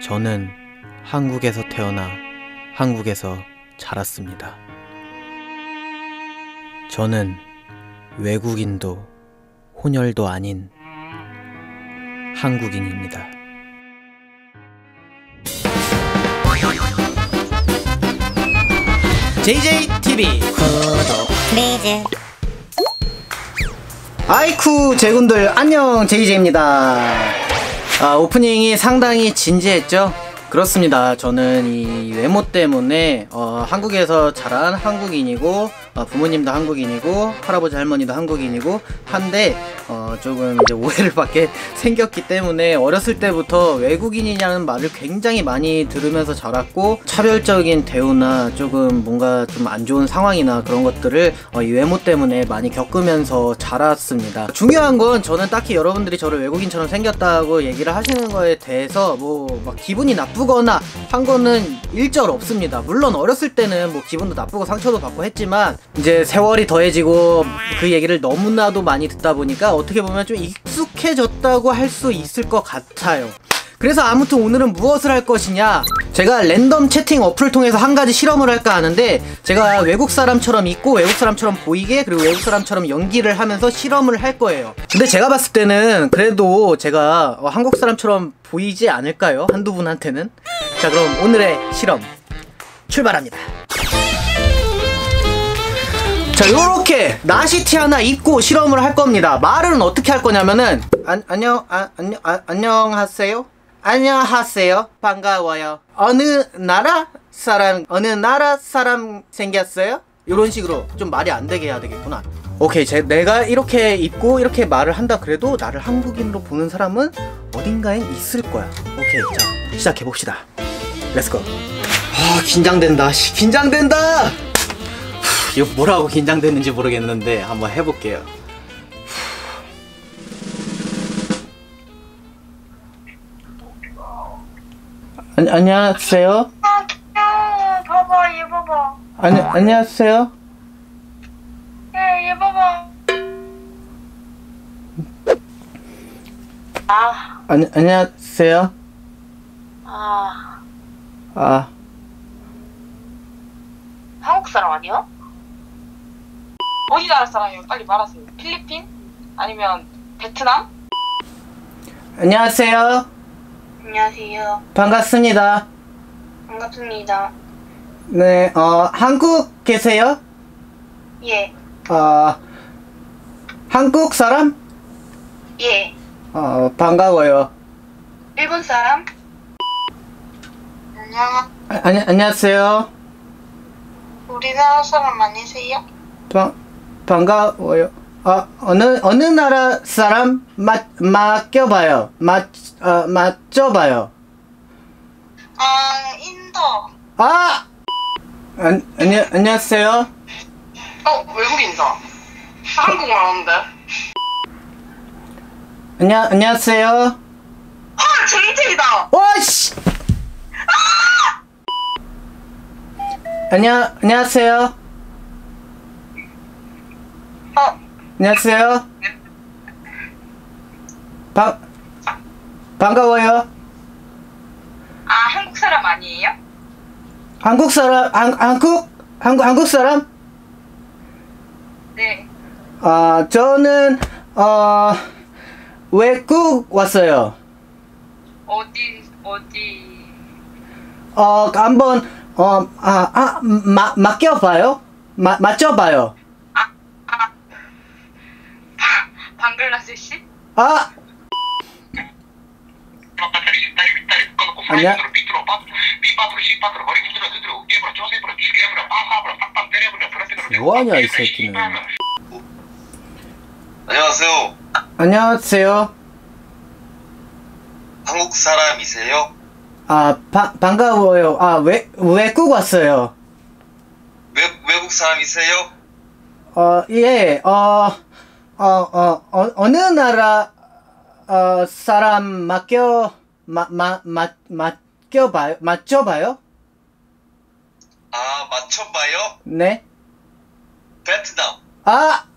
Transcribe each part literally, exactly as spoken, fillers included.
저는 한국에서 태어나 한국에서 자랐습니다. 저는 외국인도 혼혈도 아닌 한국인입니다. 제이제이티비 구독 플리즈. 아이쿠 제군들 안녕, 제이제이입니다. 아, 오프닝이 상당히 진지했죠? 그렇습니다. 저는 이 외모 때문에 어, 한국에서 자란 한국인이고 어, 부모님도 한국인이고 할아버지 할머니도 한국인이고 한데 어, 조금 이제 오해를 받게 생겼기 때문에 어렸을 때부터 외국인이냐는 말을 굉장히 많이 들으면서 자랐고, 차별적인 대우나 조금 뭔가 좀 안 좋은 상황이나 그런 것들을 어, 이 외모 때문에 많이 겪으면서 자랐습니다. 중요한 건 저는 딱히 여러분들이 저를 외국인처럼 생겼다고 얘기를 하시는 거에 대해서 뭐 막 기분이 나쁘거나 한 거는 일절 없습니다. 물론 어렸을 때는 뭐 기분도 나쁘고 상처도 받고 했지만 이제 세월이 더해지고 그 얘기를 너무나도 많이 듣다 보니까 어떻게 보면 좀 익숙해졌다고 할 수 있을 것 같아요. 그래서 아무튼 오늘은 무엇을 할 것이냐, 제가 랜덤 채팅 어플을 통해서 한 가지 실험을 할까 하는데, 제가 외국 사람처럼 있고 외국 사람처럼 보이게, 그리고 외국 사람처럼 연기를 하면서 실험을 할 거예요. 근데 제가 봤을 때는 그래도 제가 한국 사람처럼 보이지 않을까요? 한두 분한테는. 자, 그럼 오늘의 실험 출발합니다. 자, 요렇게 나시티 하나 입고 실험을 할 겁니다. 말은 어떻게 할 거냐면은 안, 안녕, 아, 안녕, 아, 안녕하세요? 안녕하세요. 반가워요. 어느 나라 사람, 어느 나라 사람 생겼어요? 요런 식으로 좀 말이 안 되게 해야 되겠구나. 오케이, 제, 내가 이렇게 입고 이렇게 말을 한다 그래도 나를 한국인으로 보는 사람은 어딘가엔 있을 거야. 오케이, 자, 시작해봅시다. 렛츠고. 아, 긴장된다. 씨, 긴장된다! 이거 뭐라고 긴장됐는지 모르겠는데 한번 해볼게요. 안, 안녕하세요. 아, 귀여워. 봐봐, 얘 봐봐. 아니, 안녕하세요. 예, 얘 봐봐. 아, 아니, 안녕하세요. 아, 아, 한국 사람 아니야? 어디 나라 사람이에요? 빨리 말하세요. 필리핀? 아니면 베트남? 안녕하세요. 안녕하세요. 반갑습니다. 반갑습니다. 네, 어, 한국 계세요? 예, 어, 한국 사람? 예. 어, 반가워요. 일본 사람? 안녕. 아, 아니, 안녕하세요. 우리나라 사람 아니세요? 반, 반가워요. 아, 어느, 어느 나라 사람? 맞, 맡겨봐요. 맞, 어, 맞춰봐요. 아, 인도. 아! 안, 아니, 안녕하세요. 어, 외국인이다. 한국말 하는데. 안녕, 안녕하세요. 아, 제이제이다. 와씨! 안녕, 안녕하세요. 어, 안녕하세요. 반, 반가워요. 아, 한국 사람 아니에요? 한국 사람, 한, 한국? 한국, 한국 사람? 네. 아, 저는, 어, 외국 왔어요. 어디, 어디. 어, 한번, 어, 아, 아, 마, 맡겨봐요? 마, 맞춰봐요. 방글라데시? 아! 안녕? 뭐하냐, 이 새끼는. 안녕하세요. 안녕하세요. 한국 사람이세요? 아, 바, 반가워요. 아, 외, 외국 왔어요. 외, 외국 사람이세요? 어, 예, 어, 어, 어, 어 어느 나라, 어, 사람 맡겨, 마, 마, 마, 맡겨봐요? 맞춰봐요? 아, 맞춰봐요? 네? 베트남. 아!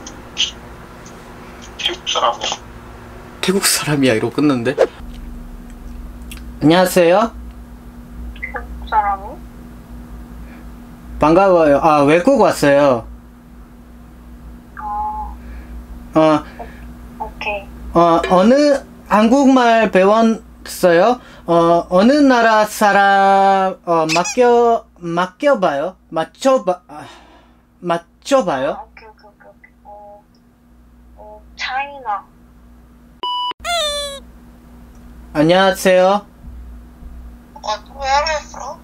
태국 사람이요. 태국 사람이야, 이러고 끝났는데? 안녕하세요. 사람이? 반가워요. 아, 외국 왔어요. 어, 어, 오케이. 어, 어느 한국말 배웠어요? 어, 어느 나라 사람, 어, 맡겨, 맡겨봐요? 맞춰봐, 아, 맞춰봐요? 오케이, 오케이, 오케이, 오케이. 어, 어, 차이나. 안녕하세요. 어, where are you from?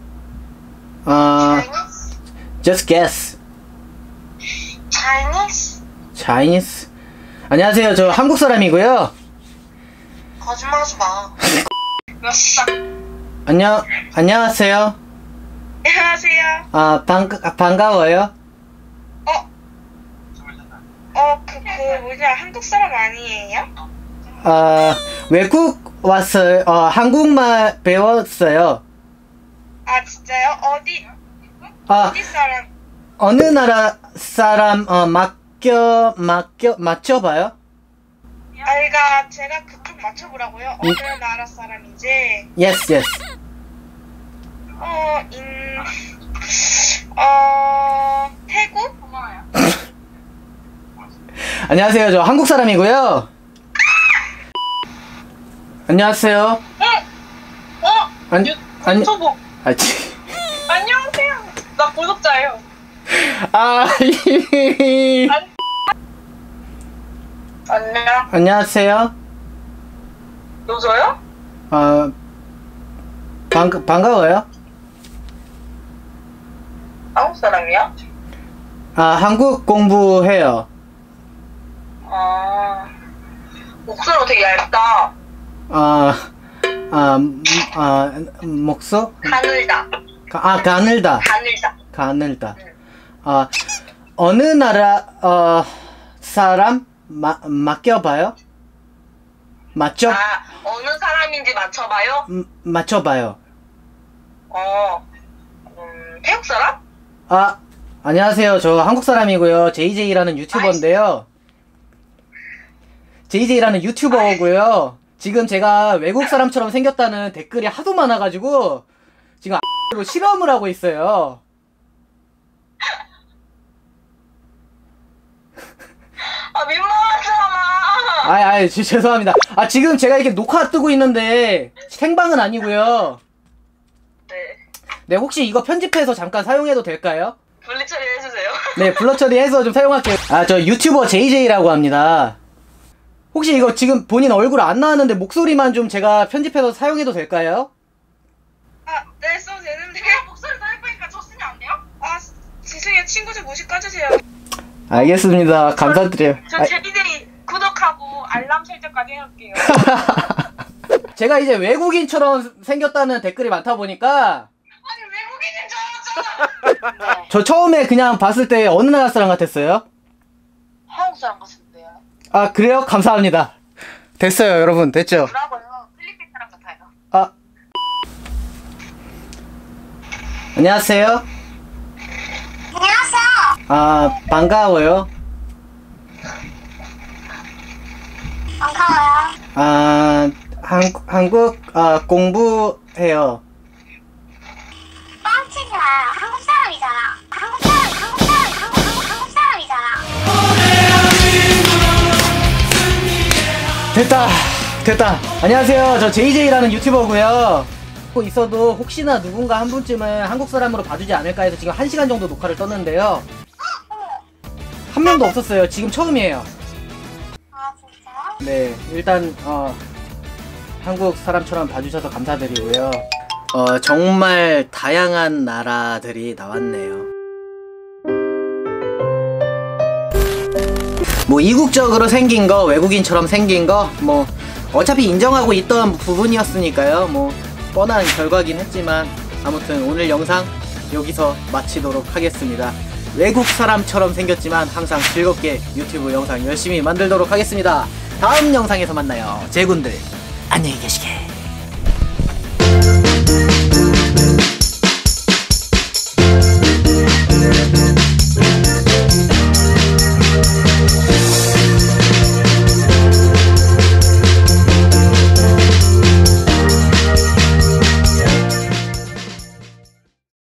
어, Chinese? just guess. Chinese? Chinese? 안녕하세요. 저 한국 사람이고요. 거짓말하지 마. 몇 살? 안녕, 안녕하세요. 안녕하세요. 아, 반, 반가워요. 어? 어, 그, 그, 뭐냐, 한국 사람 아니에요? 아, 외국 왔어요. 어, 한국말 배웠어요. 아, 진짜요? 어디, 아, 어디 사람? 어느 나라 사람, 어, 맡겨, 맡겨, 맞춰봐요? 아, 그러니까 제가 그쪽 맞춰보라고요. 어느 나라 사람인지. Yes, yes. 어, 인, 어, 태국? 안녕하세요. 저 한국 사람이고요. 안녕하세요. 어? 아니, 아니, 유튜브. 아, 치. 안녕하세요. 나 구독자예요. 아, 안녕. 안녕하세요. 여자요? 어, 반, 반가워요. 한국 사람이야? 아, 한국 공부해요. 아, 목소리가 되게 얇다. 아, 아, 음, 아, 목소? 가늘다. 가- 아, 가늘다. 가늘다. 가늘다. 아, 어느 나라, 어, 사람? 마, 맡겨봐요? 맞죠? 아, 어느 사람인지 맞춰봐요? 음, 맞춰봐요. 어, 음, 태국 사람? 아, 안녕하세요. 저 한국 사람이고요. 제이제이라는 유튜버인데요. 제이제이라는 유튜버고요. 지금 제가 외국 사람처럼 생겼다는 댓글이 하도 많아가지고 지금 로 실험을 하고 있어요. 아, 민망하잖아. 아이, 아이, 지- 죄송합니다. 아, 지금 제가 이렇게 녹화 뜨고 있는데 생방은 아니고요. 네. 네, 혹시 이거 편집해서 잠깐 사용해도 될까요? 분리 처리해주세요. 네, 블러 처리해서 좀 사용할게요. 아, 저 유튜버 제이제이라고 합니다. 혹시 이거 지금 본인 얼굴 안 나왔는데 목소리만 좀 제가 편집해서 사용해도 될까요? 아, 네, 써도 되는데. 목소리 더 예쁘니까 저 쓰면 안 돼요? 아, 죄송해요. 친구 좀 모시 까주세요. 알겠습니다. 감사드려요. 저 아, 제이제이 구독하고 알람 설정까지 해놓을게요. 제가 이제 외국인처럼 생겼다는 댓글이 많다 보니까 아니, 외국인인 줄 알았잖아. 네. 저 처음에 그냥 봤을 때 어느 나라 사람 같았어요? 한국 사람 같은데요? 아, 그래요? 감사합니다. 됐어요, 여러분. 됐죠? 뭐라고요? 필리핀 사람 같아요. 아, 안녕하세요. 안녕하세요. 아, 반가워요. 반가워요. 아, 한국, 한국, 아, 공부해요. 뻥치지 마요. 한국 사람이잖아. 한국 사람, 한국 사람, 한국, 한국, 한국 사람이잖아. 됐다. 됐다. 안녕하세요. 저 제이제이라는 유튜버고요. 꼭 있어도 혹시나 누군가 한 분쯤은 한국 사람으로 봐주지 않을까 해서 지금 한 시간 정도 녹화를 떴는데요. 한 명도 없었어요. 지금 처음이에요. 아, 진짜요? 네, 일단 어, 한국 사람처럼 봐주셔서 감사드리고요. 어, 정말 다양한 나라들이 나왔네요. 뭐 이국적으로 생긴 거, 외국인처럼 생긴 거, 뭐 어차피 인정하고 있던 부분이었으니까요. 뭐 뻔한 결과긴 했지만 아무튼 오늘 영상 여기서 마치도록 하겠습니다. 외국 사람처럼 생겼지만 항상 즐겁게 유튜브 영상 열심히 만들도록 하겠습니다. 다음 영상에서 만나요. 제군들 안녕히 계시게.